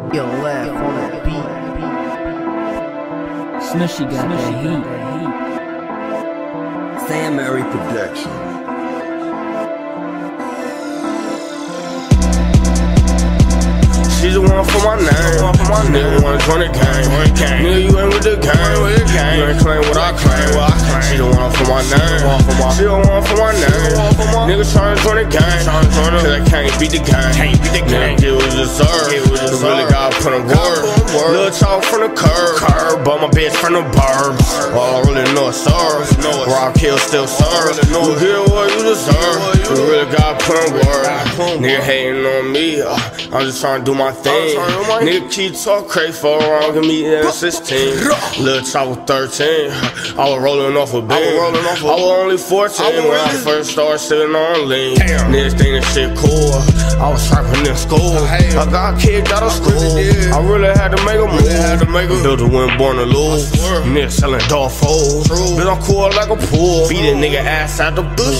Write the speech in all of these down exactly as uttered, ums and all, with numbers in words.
Yo, laugh on that beat. Smushy got that heat. Sam Mary Production. She's the one for my name. Nigga wanna join the gang. Nigga, you ain't with the gang. You ain't claim what I claim. She the one for my name. She the one for my name. Nigga tryna join the gang. Cause I can't beat the gang. Nigga, get what you deserve. You really gotta put in work. Little talk from the curb. But my bitch from the burbs. All I really know is serve. Rock kill still serve. You get what you deserve. You really gotta put in work. Nigga hating on me. I'm just tryna do my thing. Nigga keep talk crazy for wrong, give me at sixteen. Lil' Chxpo was thirteen. I was rolling off a beam. I was only fourteen when I first started sitting on lean. Niggas think this shit cool. I was trapping in school. I got kicked out of school. I really had to make a move. Build a win, born to lose. Niggas selling dog food. Bitch, I'm cool like a pool. Beat a nigga ass out the pool.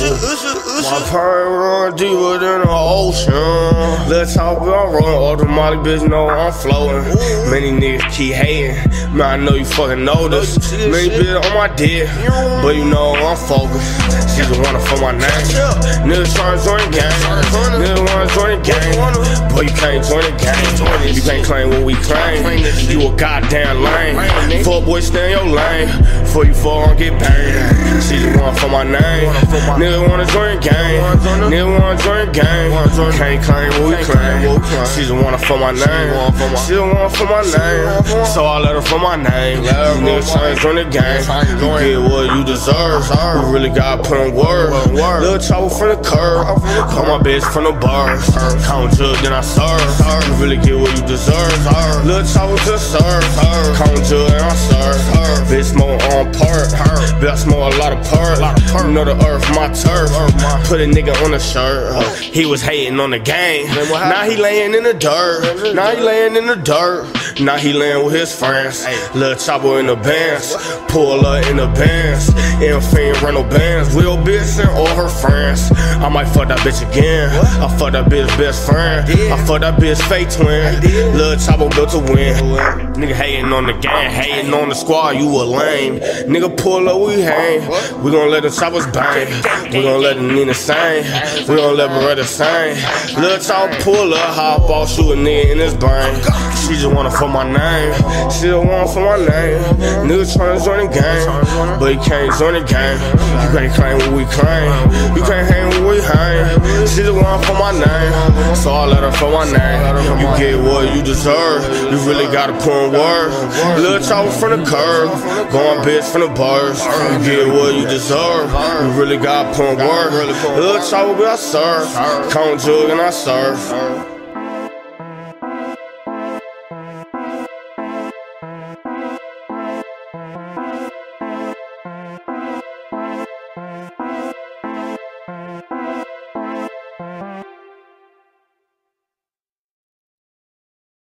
My parents run deeper than the ocean. Lil' Chxpo, I'm rolling all the Molly, bitch, know I'm floating. Many niggas keep hating. Man, I know you fucking know this. Many bitch on my dick, but you know I'm focused. She's the one for my name. Niggas tryna join the gang. Niggas wanna join the gang. But you can't join the gang. You can't claim what we claim. You a goddamn lame. Fuck boy, stay in your lane. Before you fall and get banged. She's the one for my name. Niggas wanna join the gang. Niggas wanna join the gang. Can't claim what we claim. She's the one for my name. She the one for my name. So I let her for my name. You niggas tryna join the gang. You get what you deserve. You really gotta put in work. Lil' Chxpo from the curb. Call my bitch from the bars. Count jug, then I serve. You really get what you deserve. Lil' Chxpo just serve. Count jug, and I serve. Bitch smoke on part. Bitch I smoke a lot of part. You know the earth, my turf. Put a nigga on the shirt. He was hating on the gang. Now he laying in the dirt. Now he laying in the dirt. Now he laying with his friends. Lil' Chxpo in the bands. Pull up in the bands. Infinite rental bands. Real bitch and all her friends. I might fuck that bitch again. I fuck that bitch best friend. I fuck that bitch fake twin. Lil' Chxpo built to win. Nigga hating on the gang. Hating on the squad. You a lame. Nigga pull up, we hang. We gon' let the choppers bang. We gon' let the Nina sing. We gon' let Beretta sing. Lil' Chxpo pull up, hop off, shoot a nigga in his brain. She just wanna for my name. She just want for my name. Niggas tryna join the game, but you can't join the game. You can't claim what we claim. You can't hang what we hang. She just want for my name, so I let her for my name. You get what you deserve. You really gotta put in work. Lil' Chxpo from the curb, going bitch from the bars. You get what you deserve. You really gotta put in work. Lil' Chxpo, be I serve. Count jug and I serve.